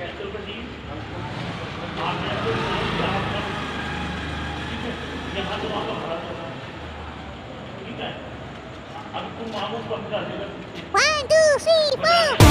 यहाँ तो वहाँ पर खड़ा, ठीक है। अब तुम मांगो तो हम 1 2 3 4